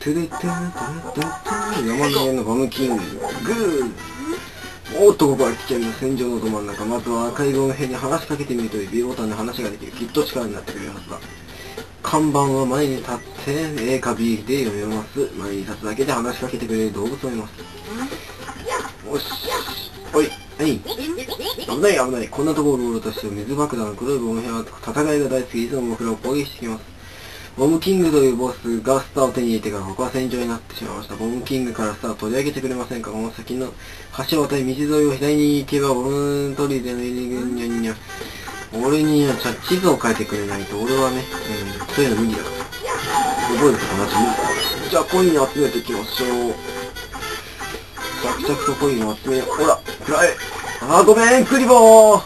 トゥルトゥルトゥルトゥルトゥル、山の上のゴムキング。グー。おっと、ここは危険な戦場のど真ん中。まずは赤いゴム兵に話しかけてみるという B ボタンで話ができる。きっと力になってくれるはずだ。看板は前に立って A か B で読めます。前に立つだけで話しかけてくれる動物を読めます。よし。おい。はい。危ない危ない。こんなところをロールとして水爆弾、黒いゴム兵は戦いが大好き。いつも僕らを攻撃してきます。ボムキングというボスがスターを手に入れてからここは戦場になってしまいました。ボムキングからスターを取り上げてくれませんか。この先の橋を渡り道沿いを左に行けばボムトリでの入り口にゃにゃ。俺には地図を変えてくれないと俺はね、そういうの無理だから。覚えるとかマジ無理だ。じゃあコインを集めていきましょう。着々とコインを集めよう。ほら、くらえ。あーごめん、クリボー。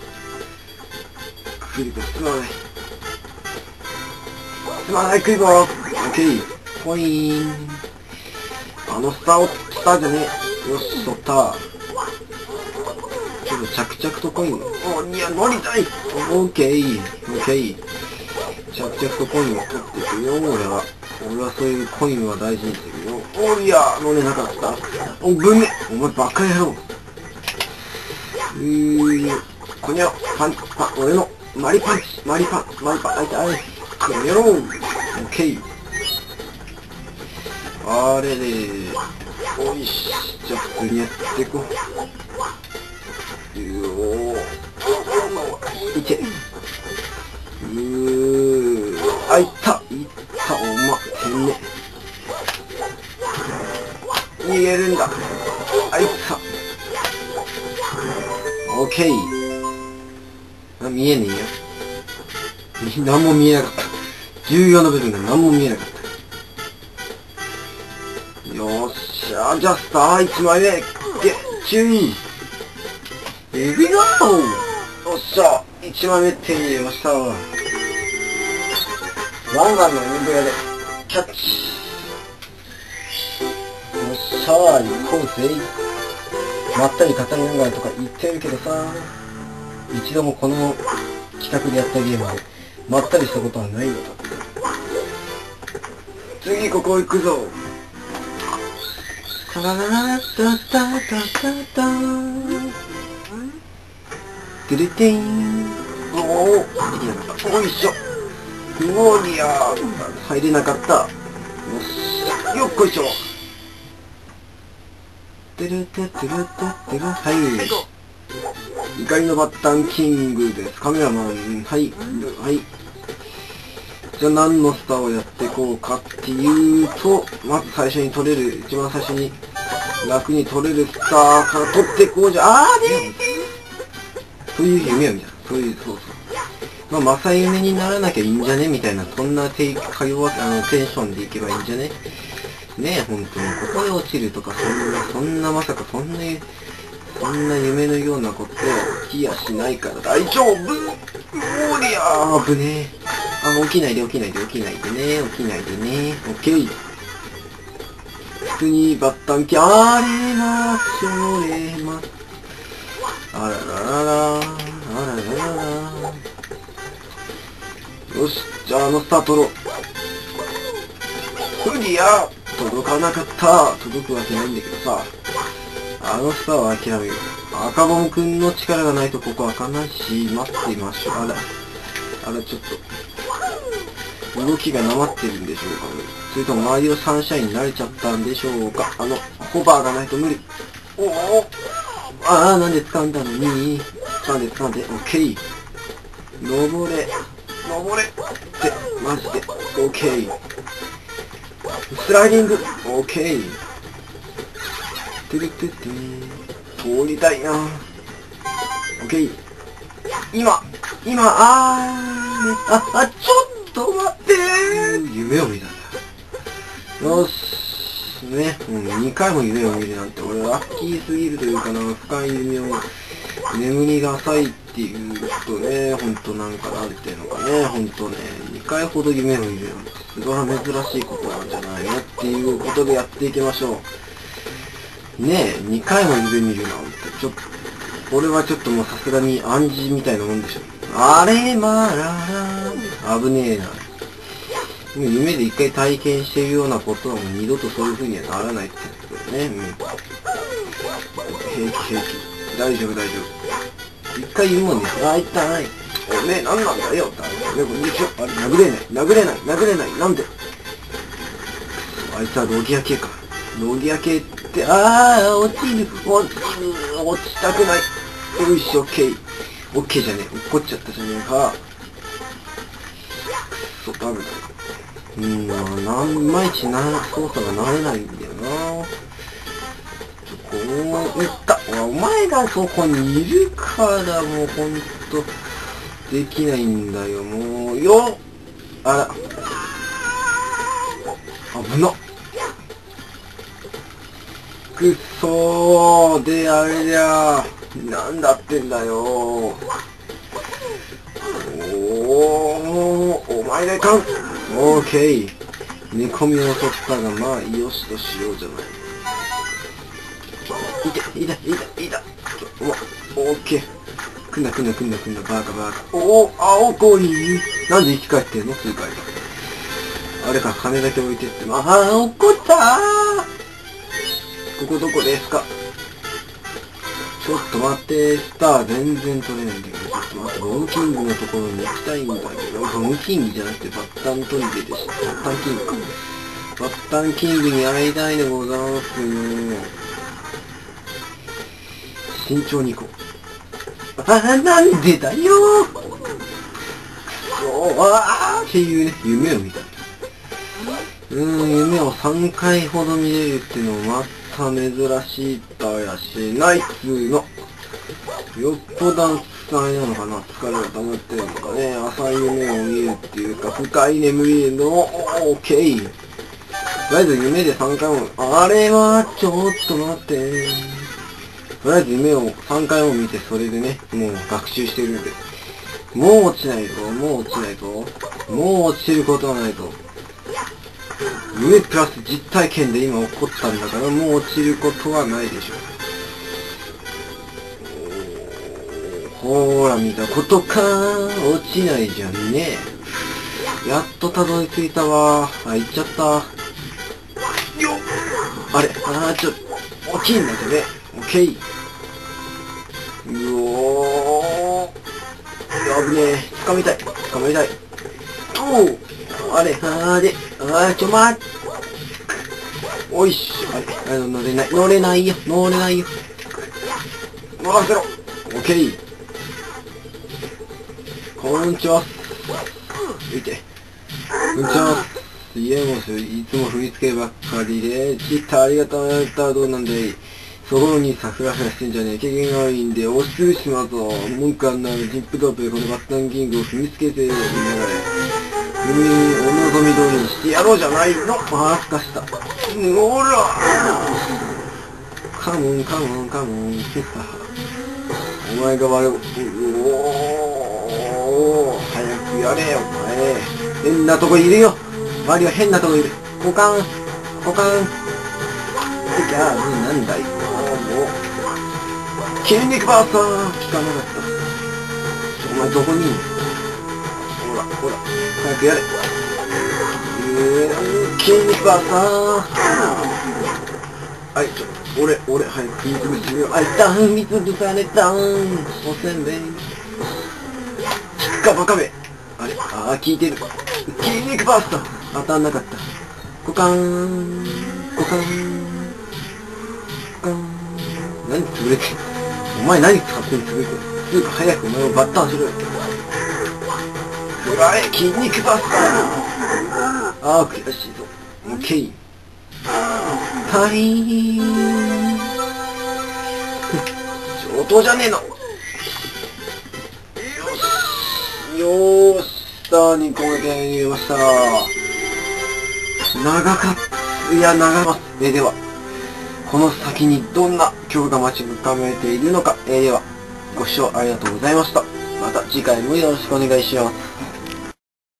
クリボーすまない。すまない、クリボー。オッケー。コイン。スターじゃねえ。よし、取った。ちょっと着々とコイン。いや、乗りたい。オッケー。オッケー。着々とコインを取っていくよ、俺はそういうコインは大事にするよ。いや、乗れなかった。ぶね。お前バカ野郎。こにゃ、俺のマリパンチ。マリパン、あいたい。この野郎。オッケー。あれで、おいし。じゃあ普通にやっていこう。いけ。あ、いった、おま、てめえ。逃げるんだ。あ、いった。オッケー。見えねえよ。何も見えなかった。重要な部分が何も見えなかった。よっしゃ、じゃあスター1枚目。ゲッチュー。エビゴー。よっしゃ、1枚目手に入れました。ワンワンの運動屋でキャッチ。よっしゃー、行こうぜ。まったり語りながらとか言ってるけどさ、一度もこの企画でやったゲームでまったりしたことはないのだ。次ここ行くぞ。タラララタタタタタトゥルティーン。おお、できなかった。おいしょ。おりゃー、入れなかった。よっしゃ、よっこいしょ。てるててるててる。はい。怒りのバッタンキングです。カメラマン。はい。はい。じゃあ何のスターをやっていこうかっていうと、まず最初に取れる、一番最初に楽に取れるスターから取っていこうじゃ。そういう夢を見た。そういう、そう。まあ、正夢にならなきゃいいんじゃねみたいな、そんなテンションでいけばいいんじゃねねえ、ほんとに。ここで落ちるとか、そんなまさかそんな夢のようなこと起きやしないから大丈夫。おりゃー、危ねえ。起きないでね。オッケー。普通にバッタンキあれましょれま。あらららら。よし、じゃあスター取ろう。クリア。届かなかった。届くわけないんだけどさ。スターは諦めよう。赤ボムくんの力がないとここ開かないし、待っていましょう。あら、ちょっと。動きがなまってるんでしょうかね。それとも周りをサンシャインに慣れちゃったんでしょうか。ホバーがないと無理。なんで掴んだのに。掴んで、オッケー。登れって、マジで、オッケー。スライディング、オッケー。てるてて通りたいな。オッケー。今、ちょっと待ってー。夢を見たんだ。よし。ね、2回も夢を見るなんて、俺ラッキーすぎるというかな、深い夢を、眠りが浅いっていうとね、ほんとなんかなんていうのかね、ほんとね、2回ほど夢を見るなんて、すごい珍しいことなんじゃないのっていうことでやっていきましょう。ねえ、2回も夢見るなんて、これはちょっともうさすがに暗示みたいなもんでしょ。あれまらら、危ねえな。 夢で一回体験しているようなことはもう二度とそういう風にはならないってことだよね。平気平気。大丈夫大丈夫。一回言うもんね。あ、痛い。おめえ何なんだよ。こんにちは。あれ、殴れない。なんで。あいつはロギア系か。ロギア系って、落ちたくない。よいしょ、オッケー。オッケーじゃねえ。落っこっちゃったじゃねえか。くっそ、ダメだ。いまいち操作が慣れないんだよな。いった。お前がそこにいるからもうほんと、できないんだよ、もう。あら。危なっ。くっそー。で、あれじゃなんだってんだよ。お前がいかん。オーケー。寝込みを襲ったが、まあ、よしとしようじゃない。いた。オーケー。くんだ、バカ。青子に。なんで生き返ってんの？数回。あれか、金だけ置いてって。怒ったー。ここどこですか？ちょっと待って、スター全然取れないんだけど、ちょっと待って、ゴムキングのところに行きたいんだけど、ゴムキングじゃなくてバッタントリベでした。バッタンキングか。バッタンキングに会いたいでございますよ。慎重に行こう。なんでだよー。っていうね、夢を見た。夢を3回ほど見れるっていうのもまた珍しいったやしないっつーの。よっぽどあれなのかな、疲れが溜まってるのかね、浅い夢を見るっていうか、深い眠りの、オーケー。とりあえず夢で3回も、あれは、ちょっと待って。とりあえず夢を3回も見て、それでね、もう学習してるんで。もう落ちないぞ。もう落ちることはないぞ。夢プラス実体験で今起こったんだから、もう落ちることはないでしょう。ほーら、見たことかー。落ちないじゃんね。やっとたどり着いたわー。行っちゃった。よっ。あれ、ちょっと、大きいんだけどね。オッケー。危ねえ。掴みたい。あれ、ちょ待っ。おいし。乗れないよ。乗らせろ。オッケー。こんにちは。見て。こんにちは。いつも振り付けばっかりで、ありがとうやったらどうなんだい。そこにさ、フラフラしてんじゃねえ。経験が悪いんで、押しつぶしまうぞ。文句あんなるジップトップでこのバッタンキングを踏みつけて、みんなで。お望み通りにしてやろうじゃないの。すかした。ほらカモン。お前が早くやれよ、お前。変なとこいるよ。周りは変なとこいる。股間。なんだい。もう。筋肉バーサー。効かなかった。お前どこにいるの？ほら。早くやれ。筋肉バーサー。はい、ちょっと、俺、早く水ぶしよう。水ぶされたおせんべい。バカめ。あれ、効いてる。筋肉バースター。当たんなかった。股間。何潰れてる。お前何勝手に潰れてる。つうか早くお前をバッタンしろよ。筋肉バースター。悔しいぞ。オッケー。上等じゃねえの。よーし、スターにこれで入れました。長かった。いや、長ます。では、この先にどんな曲が待ち受めているのか。では、ご視聴ありがとうございました。また次回もよろしくお願いします。